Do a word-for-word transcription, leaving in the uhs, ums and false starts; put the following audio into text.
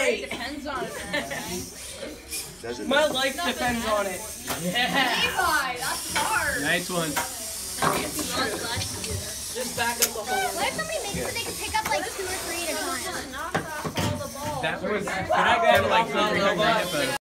Right. Depends on it. My life depends on it. Yeah. Levi, that's hard. Nice one. Just back up the whole. What if somebody makes it they can pick up like two or three at a time? That was kind of like something